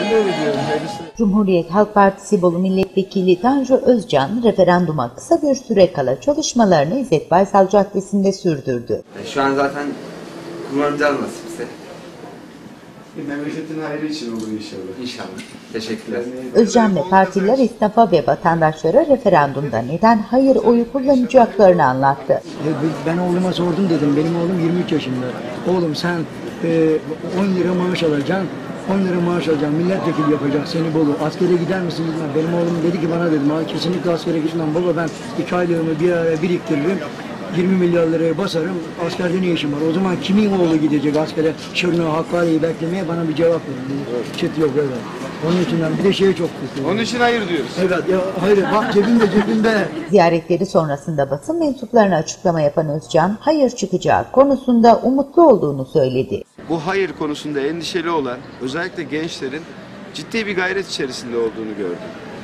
Ben de öyle diyorum. Cumhuriyet Halk Partisi Bolu Milletvekili Tanju Özcan referanduma kısa bir süre kala çalışmalarını İzzet Baysal Caddesi'nde sürdürdü. Şu an zaten kullanacağız nasipse. Memleketin hayrı için olur inşallah. İnşallah. Teşekkürler. Özcan ve partililer esnafa ve vatandaşlara referandumda neden hayır oyu kullanacaklarını anlattı. Ben oğluma sordum dedim, benim oğlum 23 yaşında. Oğlum sen 10 lira maaş alacaksın, 10 lira maaş alacaksın, milletvekili yapacak seni Bolu. Askere gider misin gitmem. Benim oğlum dedi ki bana dedim, kesinlikle askere gitmem baba, ben 2 aylığımı bir araya biriktiririm. 20 milyar liraya basarım, askerde ne işim var? O zaman kimin oğlu gidecek askere, Şırnağı, Hakkari'yi beklemeye? Bana bir cevap verin. Çıt yok öyle. Onun için bir de çok kötü. Onun için hayır diyoruz. Evet, ya, hayır bak cebimde. Ziyaretleri sonrasında basın mensuplarına açıklama yapan Özcan, hayır çıkacağı konusunda umutlu olduğunu söyledi. Bu hayır konusunda endişeli olan özellikle gençlerin ciddi bir gayret içerisinde olduğunu gördüm.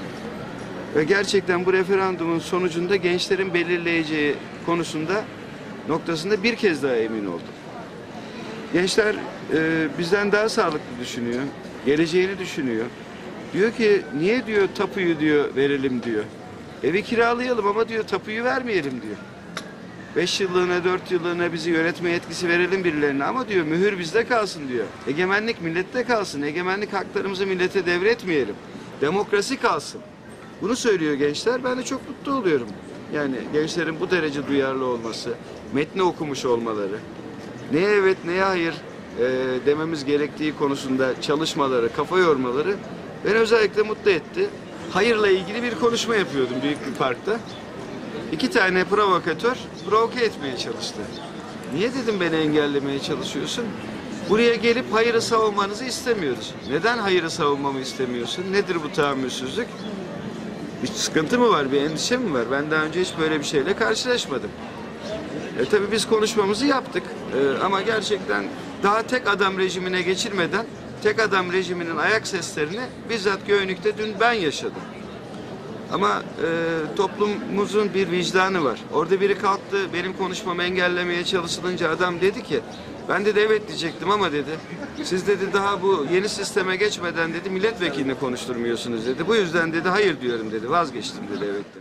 Ve gerçekten bu referandumun sonucunda gençlerin belirleyeceği noktasında bir kez daha emin oldum. Gençler bizden daha sağlıklı düşünüyor, geleceğini düşünüyor. Diyor ki niye diyor tapuyu diyor verelim diyor. Evi kiralayalım ama diyor tapuyu vermeyelim diyor. 5 yıllığına 4 yıllığına bizi yönetme yetkisi verelim birilerine ama diyor mühür bizde kalsın diyor. Egemenlik millette kalsın, egemenlik haklarımızı millete devretmeyelim. Demokrasi kalsın. Bunu söylüyor gençler, ben de çok mutlu oluyorum. Yani gençlerin bu derece duyarlı olması, metni okumuş olmaları, neye evet neye hayır dememiz gerektiği konusunda çalışmaları, kafa yormaları beni özellikle mutlu etti. Hayırla ilgili bir konuşma yapıyordum büyük bir parkta. 2 tane provokatör provoke etmeye çalıştı. Niye dedim beni engellemeye çalışıyorsun? Buraya gelip hayırı savunmanızı istemiyoruz. Neden hayırı savunmamı istemiyorsun? Nedir bu tahammülsüzlük? Bir sıkıntı mı var, bir endişe mi var? Ben daha önce hiç böyle bir şeyle karşılaşmadım. Tabii biz konuşmamızı yaptık ama gerçekten daha tek adam rejimine geçirmeden tek adam rejiminin ayak seslerini bizzat Göynük'te dün ben yaşadım. Ama toplumumuzun bir vicdanı var. Orada biri kalktı, benim konuşmamı engellemeye çalışılınca adam dedi ki, ben de evet diyecektim ama dedi, siz dedi daha bu yeni sisteme geçmeden dedi milletvekilini konuşturmuyorsunuz dedi. Bu yüzden dedi hayır diyorum dedi, vazgeçtim dedi evet dedi.